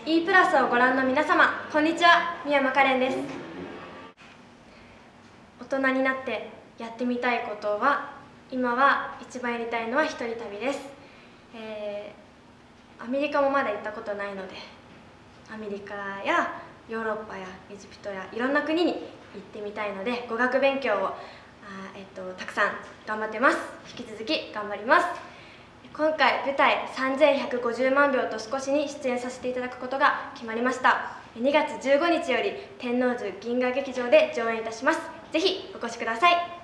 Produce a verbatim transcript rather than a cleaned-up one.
E プラスをご覧の皆様、こんにちは。宮山カレンです。大人になってやってみたいことは、今は一番やりたいのは一人旅です。えー、アメリカもまだ行ったことないので、アメリカやヨーロッパやエジプトやいろんな国に行ってみたいので、語学勉強をあ、えっと、たくさん頑張ってます。引き続き頑張ります。今回舞台さんぜんひゃくごじゅうまんびょうと少しに出演させていただくことが決まりました。にがつじゅうごにちより天王洲銀河劇場で上演いたします。ぜひお越しください。